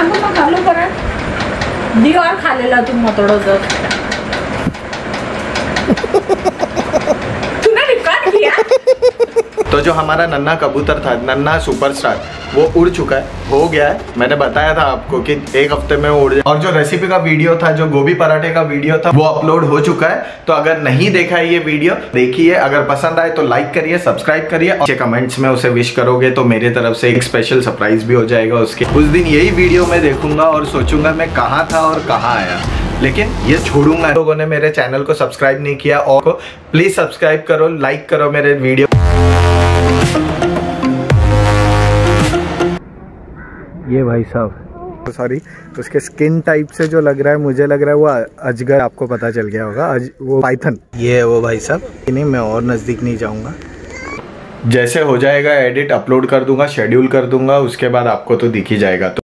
सांगू मग खाल्लो परत दिवार खालेला तू मतोडो जर तूने रिकॉर्ड किया। तो जो हमारा नन्हा कबूतर था, नन्हा सुपरस्टार, वो उड़ चुका है, हो गया है। मैंने बताया था आपको कि 1 हफ्ते में उड़ जाए। और जो रेसिपी का वीडियो था, जो गोभी पराठे का वीडियो था, वो अपलोड हो चुका है। तो अगर नहीं देखा है ये वीडियो, देखिए। अगर पसंद आए तो लाइक करिए, सब्सक्राइब करिए, और कमेंट्स में उसे विश करोगे तो मेरे तरफ से एक स्पेशल सरप्राइज भी हो जाएगा उसके। उस दिन यही वीडियो मैं देखूंगा और सोचूंगा मैं कहाँ था और कहाँ आया, लेकिन ये छोड़ूंगा। लोगों ने मेरे चैनल को सब्सक्राइब नहीं किया, और प्लीज सब्सक्राइब करो, लाइक करो मेरे वीडियो। ये भाई साहब, सॉरी, उसके स्किन टाइप से जो लग रहा है, मुझे लग रहा है वो अजगर। आपको पता चल गया होगा, वो पाइथन। ये है वो भाई साहब। नहीं, मैं और नज़दीक नहीं जाऊंगा। जैसे हो जाएगा एडिट, अपलोड कर दूंगा, शेड्यूल कर दूंगा, उसके बाद आपको तो दिख ही जाएगा। तो